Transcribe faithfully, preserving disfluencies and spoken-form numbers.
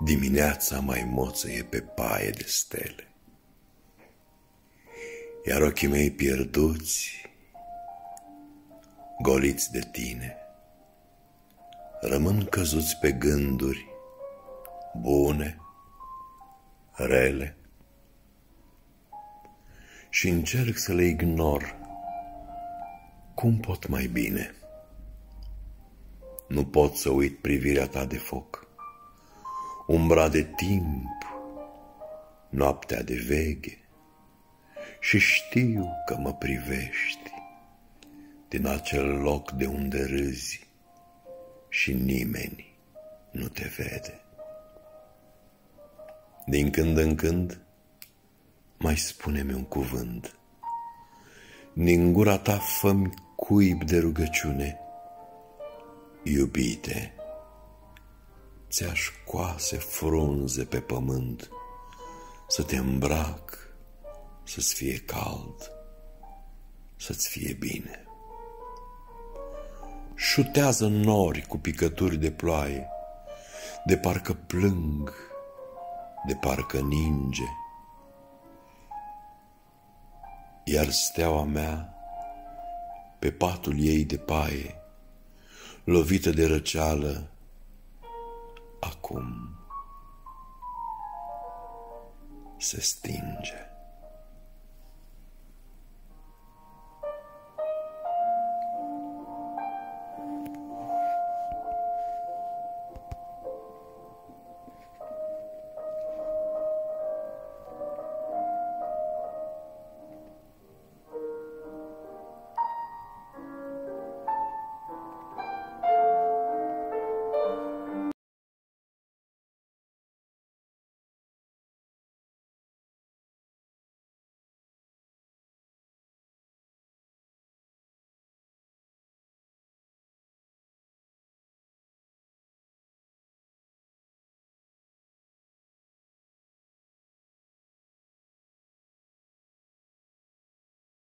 Dimineața mai moțăie pe paie de stele, iar ochii mei pierduți, goliți de tine, rămân căzuți pe gânduri bune, rele, și încerc să le ignor. Cum pot mai bine? Nu pot să uit privirea ta de foc, umbra de timp, noaptea de veghe, și știu că mă privești din acel loc de unde râzi și nimeni nu te vede. Din când în când mai spune-mi un cuvânt, din gura ta fă-mi cuib de rugăciune. Iubite, ți-aș coase frunze pe pământ, să te îmbrac, să-ți fie cald, să-ți fie bine. Șutează nori cu picături de ploaie, de parcă plâng, de parcă ninge, iar steaua mea, pe patul ei de paie, lovită de răceală, acum se stinge.